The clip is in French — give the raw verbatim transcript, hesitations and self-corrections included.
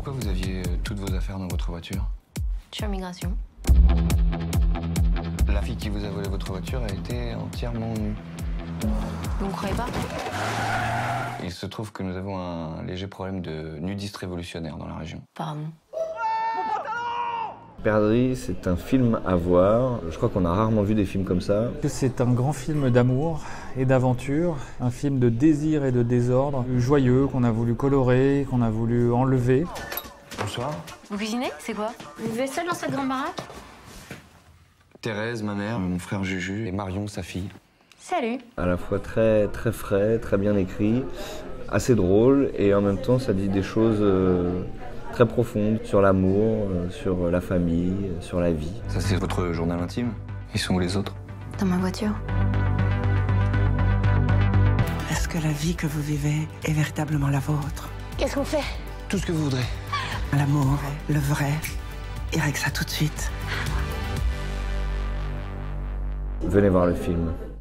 Pourquoi vous aviez toutes vos affaires dans votre voiture? Je suis en migration. La fille qui vous a volé votre voiture a été entièrement nue. Vous me croyez pas? Il se trouve que nous avons un léger problème de nudistes révolutionnaires dans la région. Pardon. Perdrix, c'est un film à voir. Je crois qu'on a rarement vu des films comme ça. C'est un grand film d'amour et d'aventure, un film de désir et de désordre, joyeux, qu'on a voulu colorer, qu'on a voulu enlever. Bonsoir. Vous cuisinez? C'est quoi? Vous vivez seul dans cette grande baraque? Thérèse, ma mère, mon frère Juju et Marion, sa fille. Salut. À la fois très, très frais, très bien écrit, assez drôle, et en même temps ça dit des choses euh, très profondes sur l'amour, euh, sur la famille, euh, sur la vie. Ça, c'est votre journal intime? Ils sont où les autres? Dans ma voiture. Est-ce que la vie que vous vivez est véritablement la vôtre? Qu'est-ce qu'on fait? Tout ce que vous voudrez. L'amour, le vrai, et avec ça tout de suite. Venez voir le film.